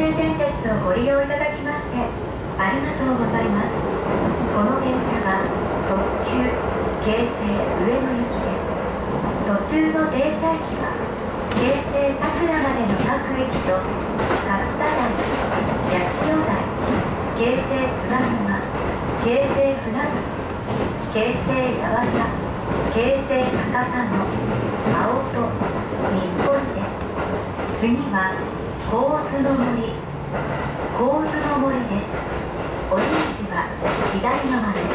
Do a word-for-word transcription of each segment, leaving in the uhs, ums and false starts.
成電鉄をご利用いただきましてありがとうございます。この電車は特急京成上野行きです。途中の停車駅は京成桜までの各駅と勝田台、八千代台、京成津田沼、京成船橋、京成八幡、京成高砂、青戸、日暮里です。次は神津の森、神津の森です。降り口は左側です。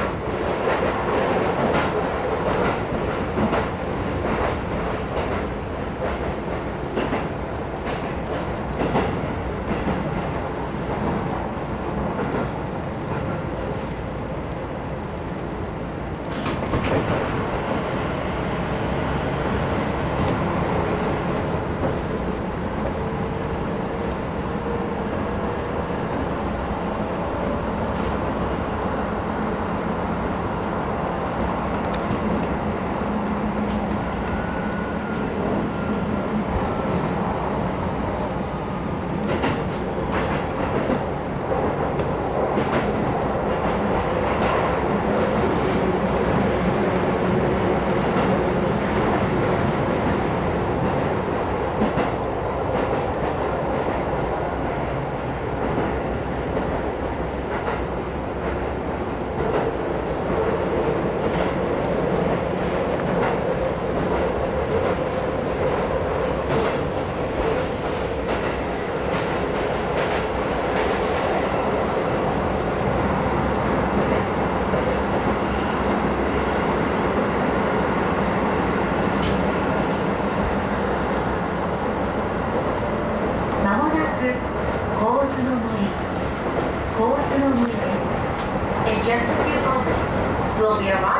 In just a few moments, we'll be arriving